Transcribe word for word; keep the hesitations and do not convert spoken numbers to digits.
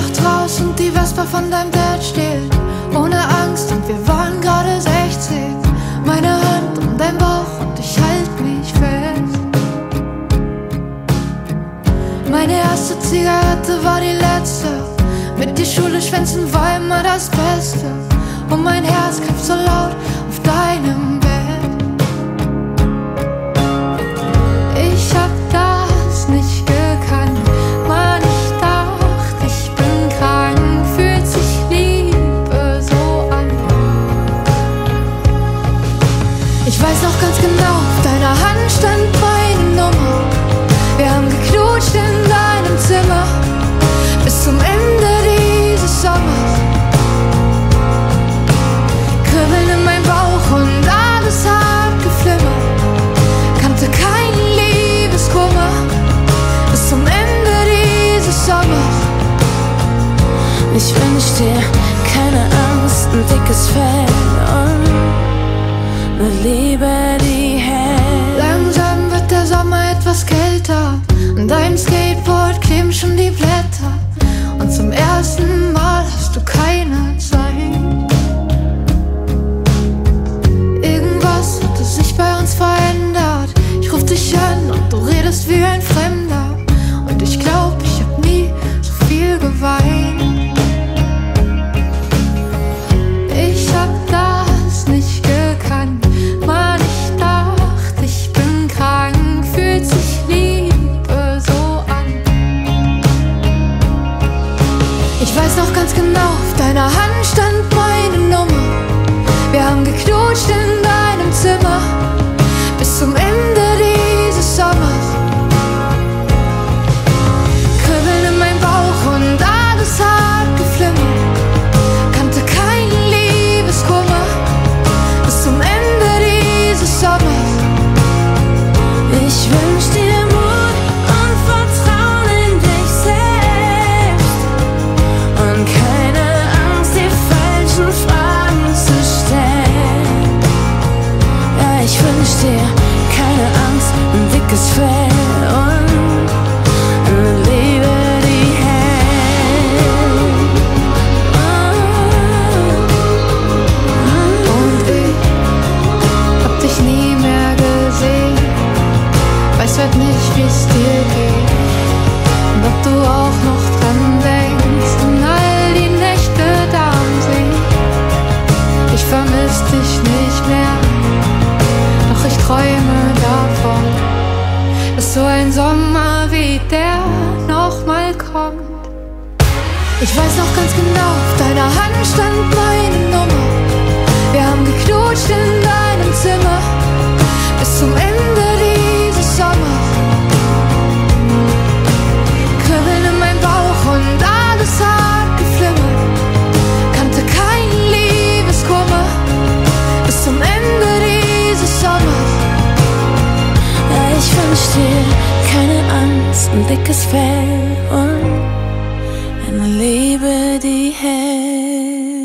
Nacht raus und die Vespa von deinem Dad steht. Ohne Angst und wir waren gerade sechzehn. Meine Hand um dein Bauch und ich halt mich fest. Meine erste Zigarette war die letzte. Mit dir Schule schwänzen war immer das Beste. Und mein Herz klopft so laut auf deinem Bett. Ich hab das nicht gekannt, Mann, ich dachte, ich bin krank. Fühlt sich Liebe so an. Ich weiß noch ganz genau, auf deiner Hand stand meine Nummer. Wir haben geknutscht in deinem Zimmer bis zum Ende dieses Sommers. Kribbeln in meinem Bauch und alles hat geflimmert. Kannte keinen Liebeskummer bis zum Ende dieses Sommers. Ich wünsch dir keine Angst, ein dickes Fell und eine Liebe, die hält. Langsam wird der Sommer etwas kälter. An deinem Skateboard kleben schon die Blätter. Und zum ersten Mal hast du keine Zeit. Irgendwas hatte sich bei uns verändert. Ich ruf dich an und du redest wie ein Fremder. Und ich glaub, ich hab nie so viel geweint. Ich hab das nicht gekannt, Mann, ich dachte, ich bin krank. Fühlt sich Liebe so an. Ich weiß noch ganz genau, auf deiner Hand stand meine Nummer. Wir haben geknutscht in deinem Zimmer bis zum Ende dieses Sommers. Kribbeln in meinem Bauch und alles hat geflimmert. Kannte keinen Liebeskummer bis zum Ende dieses Sommers. Ich wünsch dir Mut und Vertrauen in dich selbst und keine Angst, die falschen Fragen zu stellen. Ja, ich wünsch dir keine Angst, ein dickes Fell und eine Liebe, die hält. Und ich hab dich nie mehr gesehen. Weiß heute nicht, wie's dir geht und ob du auch noch dran denkst und all die Nächte da am See. Ich vermiss dich nicht mehr, doch ich träume davon, dass so ein Sommer wie der nochmal kommt. Ich weiß noch ganz genau, auf deiner Hand stand meine Nummer. Wir haben geknutscht in deinem Zimmer bis zum Ende dieses Sommers. Kribbeln in meinem Bauch und alles hat geflimmert. Kannte keinen Liebeskummer bis zum Ende dieses Sommers. Ja, ich wünsch dir keine Angst, ein dickes Fell und eine Liebe, die hält.